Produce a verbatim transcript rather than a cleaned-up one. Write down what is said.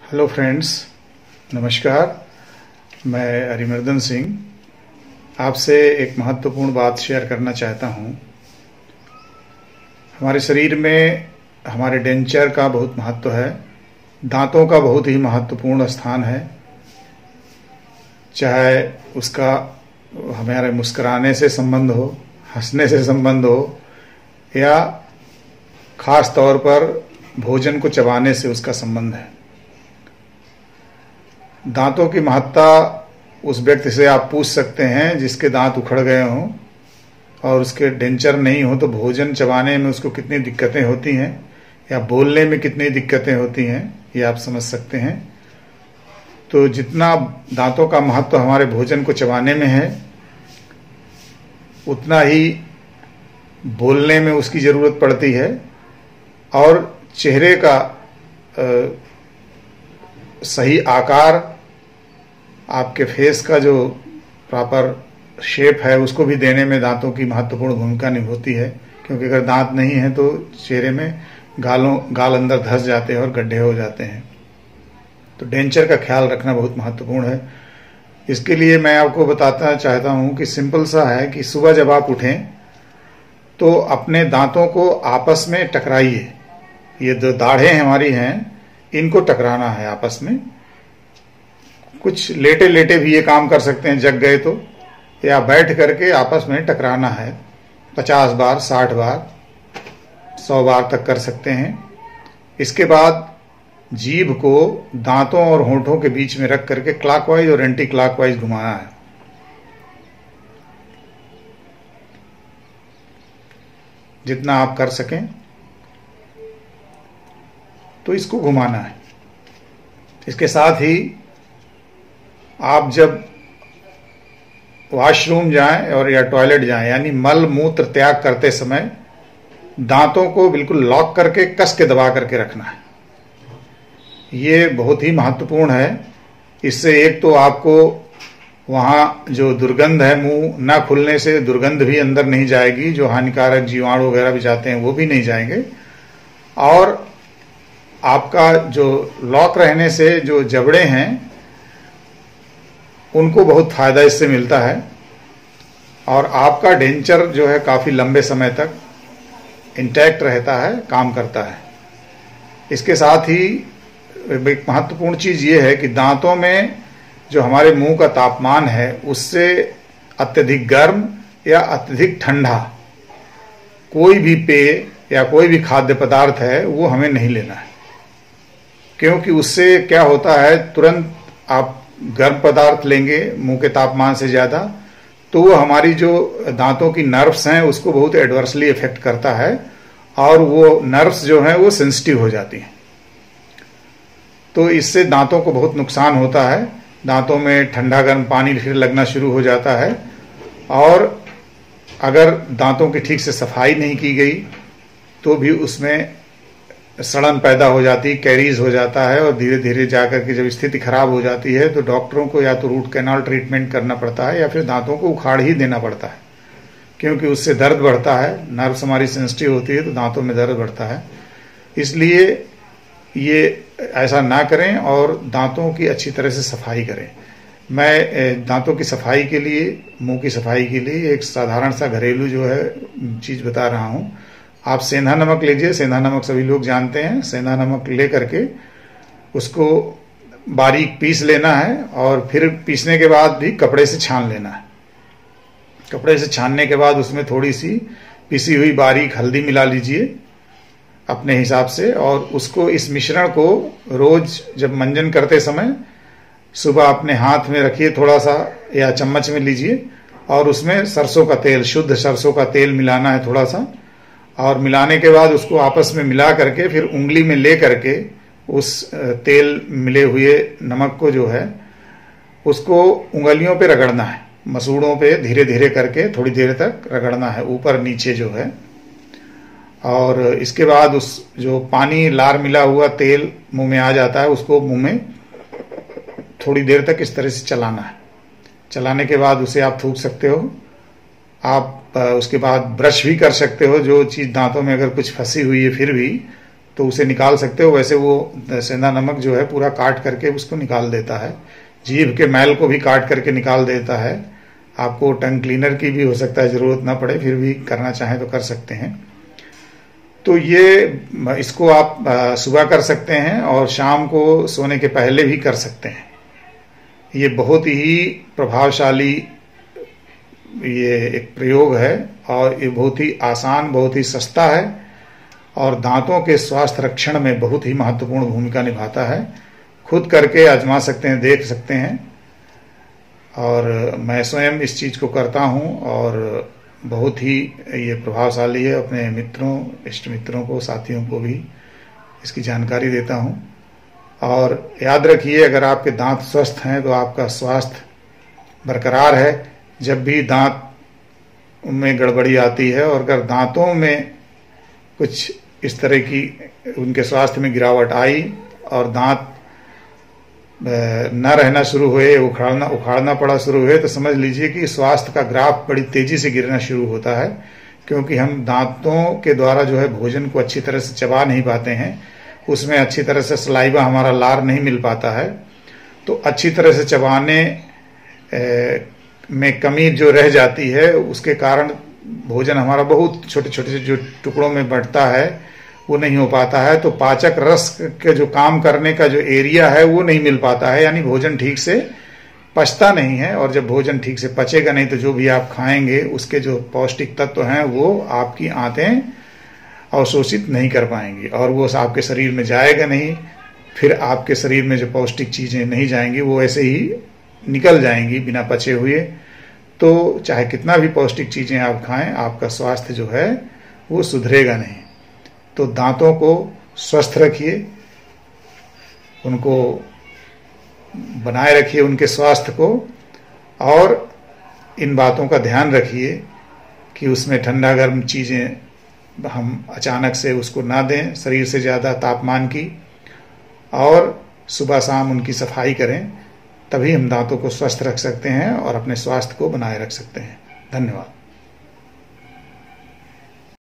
Hello friends, नमस्कार। मैं अरिमर्दन सिंह आपसे एक महत्वपूर्ण बात शेयर करना चाहता हूँ। हमारे शरीर में हमारे डेंचर का बहुत महत्व है। दांतों का बहुत ही महत्वपूर्ण स्थान है। चाहे उसका हमारे मुस्कुराने से संबंध हो, हंसने से संबंध हो, या खास तौर पर भोजन को चबाने से उसका संबंध है। दांतों की महत्ता उस व्यक्ति से आप पूछ सकते हैं जिसके दांत उखड़ गए हों और उसके डेंचर नहीं हो तो भोजन चबाने में उसको कितनी दिक्कतें होती हैं या बोलने में कितनी दिक्कतें होती हैं, ये आप समझ सकते हैं। तो जितना दांतों का महत्व हमारे भोजन को चबाने में है, उतना ही बोलने में उसकी ज़रूरत पड़ती है। और चेहरे का आ, सही आकार, आपके फेस का जो प्रॉपर शेप है, उसको भी देने में दांतों की महत्वपूर्ण भूमिका निभाती है। क्योंकि अगर दांत नहीं है तो चेहरे में गालों गाल अंदर धंस जाते हैं और गड्ढे हो जाते हैं। तो डेंचर का ख्याल रखना बहुत महत्वपूर्ण है। इसके लिए मैं आपको बताना चाहता हूँ कि सिंपल सा है कि सुबह जब आप उठें तो अपने दांतों को आपस में टकराइए। ये जो दाढ़ें हमारी हैं, इनको टकराना है आपस में। कुछ लेटे लेटे भी ये काम कर सकते हैं, जग गए तो, या बैठ करके आपस में टकराना है। पचास बार, साठ बार, सौ बार तक कर सकते हैं। इसके बाद जीभ को दांतों और होंठों के बीच में रख करके क्लॉकवाइज और एंटी क्लॉकवाइज घुमाना है। जितना आप कर सकें तो इसको घुमाना है। इसके साथ ही आप जब वॉशरूम जाएं और या टॉयलेट जाएं, यानी मल मूत्र त्याग करते समय दांतों को बिल्कुल लॉक करके कस के दबा करके रखना है। ये बहुत ही महत्वपूर्ण है। इससे एक तो आपको वहाँ जो दुर्गंध है, मुंह ना खुलने से दुर्गंध भी अंदर नहीं जाएगी, जो हानिकारक जीवाणु वगैरह भी जाते हैं वो भी नहीं जाएंगे। और आपका जो लॉक रहने से जो जबड़े हैं उनको बहुत फायदा इससे मिलता है। और आपका डेंचर जो है काफ़ी लंबे समय तक इंटैक्ट रहता है, काम करता है। इसके साथ ही एक महत्वपूर्ण चीज़ ये है कि दांतों में जो हमारे मुंह का तापमान है, उससे अत्यधिक गर्म या अत्यधिक ठंडा कोई भी पेय या कोई भी खाद्य पदार्थ है वो हमें नहीं लेना है। क्योंकि उससे क्या होता है, तुरंत आप गर्म पदार्थ लेंगे मुंह के तापमान से ज़्यादा, तो वो हमारी जो दांतों की नर्व्स हैं उसको बहुत एडवर्सली इफेक्ट करता है और वो नर्व्स जो हैं वो सेंसिटिव हो जाती हैं। तो इससे दांतों को बहुत नुकसान होता है। दांतों में ठंडा गर्म पानी फिर लगना शुरू हो जाता है। और अगर दांतों की ठीक से सफाई नहीं की गई तो भी उसमें सड़न पैदा हो जाती, कैरीज हो जाता है। और धीरे धीरे जाकर के जब स्थिति खराब हो जाती है तो डॉक्टरों को या तो रूट कैनाल ट्रीटमेंट करना पड़ता है या फिर दांतों को उखाड़ ही देना पड़ता है। क्योंकि उससे दर्द बढ़ता है, नर्व्स हमारी सेंसिटिव होती है तो दांतों में दर्द बढ़ता है। इसलिए ये ऐसा ना करें और दांतों की अच्छी तरह से सफाई करें। मैं दांतों की सफाई के लिए, मुंह की सफाई के लिए एक साधारण सा घरेलू जो है चीज़ बता रहा हूँ। आप सेंधा नमक लीजिए। सेंधा नमक सभी लोग जानते हैं। सेंधा नमक ले करके उसको बारीक पीस लेना है और फिर पीसने के बाद भी कपड़े से छान लेना है। कपड़े से छानने के बाद उसमें थोड़ी सी पिसी हुई बारीक हल्दी मिला लीजिए अपने हिसाब से। और उसको, इस मिश्रण को रोज जब मंजन करते समय सुबह अपने हाथ में रखिए थोड़ा सा, या चम्मच में लीजिए और उसमें सरसों का तेल, शुद्ध सरसों का तेल मिलाना है थोड़ा सा। और मिलाने के बाद उसको आपस में मिला करके फिर उंगली में ले करके उस तेल मिले हुए नमक को जो है उसको उंगलियों पे रगड़ना है। मसूड़ों पे धीरे धीरे करके थोड़ी देर तक रगड़ना है, ऊपर नीचे जो है। और इसके बाद उस जो पानी लार मिला हुआ तेल मुंह में आ जाता है, उसको मुंह में थोड़ी देर तक इस तरह से चलाना है। चलाने के बाद उसे आप थूक सकते हो। आप उसके बाद ब्रश भी कर सकते हो। जो चीज़ दांतों में अगर कुछ फंसी हुई है फिर भी तो उसे निकाल सकते हो। वैसे वो सेंधा नमक जो है पूरा काट करके उसको निकाल देता है, जीभ के मैल को भी काट करके निकाल देता है। आपको टंग क्लीनर की भी हो सकता है जरूरत ना पड़े, फिर भी करना चाहें तो कर सकते हैं। तो ये इसको आप सुबह कर सकते हैं और शाम को सोने के पहले भी कर सकते हैं। ये बहुत ही प्रभावशाली ये एक प्रयोग है और ये बहुत ही आसान, बहुत ही सस्ता है और दांतों के स्वास्थ्य रक्षण में बहुत ही महत्वपूर्ण भूमिका निभाता है। खुद करके आजमा सकते हैं, देख सकते हैं। और मैं स्वयं इस चीज को करता हूं और बहुत ही ये प्रभावशाली है। अपने मित्रों, इष्ट मित्रों को, साथियों को भी इसकी जानकारी देता हूं। और याद रखिए, अगर आपके दांत स्वस्थ हैं तो आपका स्वास्थ्य बरकरार है। जब भी दांत में गड़बड़ी आती है और अगर दांतों में कुछ इस तरह की उनके स्वास्थ्य में गिरावट आई और दांत न रहना शुरू हुए, उखाड़ना उखाड़ना पड़ा शुरू हुए, तो समझ लीजिए कि स्वास्थ्य का ग्राफ बड़ी तेजी से गिरना शुरू होता है। क्योंकि हम दांतों के द्वारा जो है भोजन को अच्छी तरह से चबा नहीं पाते हैं, उसमें अच्छी तरह से सलाइवा, हमारा लार नहीं मिल पाता है। तो अच्छी तरह से चबाने ए, में कमी जो रह जाती है, उसके कारण भोजन हमारा बहुत छोटे छोटे से जो टुकड़ों में बढ़ता है वो नहीं हो पाता है। तो पाचक रस के जो काम करने का जो एरिया है वो नहीं मिल पाता है, यानी भोजन ठीक से पचता नहीं है। और जब भोजन ठीक से पचेगा नहीं तो जो भी आप खाएंगे उसके जो पौष्टिक तत्व हैं वो आपकी आंतें अवशोषित नहीं कर पाएंगी और वो आपके शरीर में जाएगा नहीं। फिर आपके शरीर में जो पौष्टिक चीजें नहीं जाएंगी वो ऐसे ही निकल जाएंगी बिना पचे हुए। तो चाहे कितना भी पौष्टिक चीजें आप खाएं, आपका स्वास्थ्य जो है वो सुधरेगा नहीं। तो दांतों को स्वस्थ रखिए, उनको बनाए रखिए, उनके स्वास्थ्य को, और इन बातों का ध्यान रखिए कि उसमें ठंडा गर्म चीजें हम अचानक से उसको ना दें, शरीर से ज्यादा तापमान की, और सुबह शाम उनकी सफाई करें। तभी हम दांतों को स्वस्थ रख सकते हैं और अपने स्वास्थ्य को बनाए रख सकते हैं। धन्यवाद।